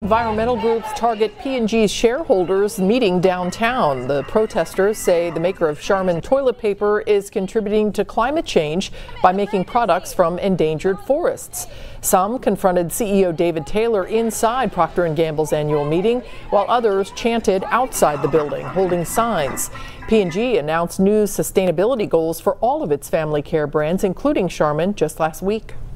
Environmental groups target P&G's shareholders meeting downtown. The protesters say the maker of Charmin toilet paper is contributing to climate change by making products from endangered forests. Some confronted CEO David Taylor inside Procter and Gamble's annual meeting, while others chanted outside the building, holding signs. P&G announced new sustainability goals for all of its family care brands, including Charmin, just last week.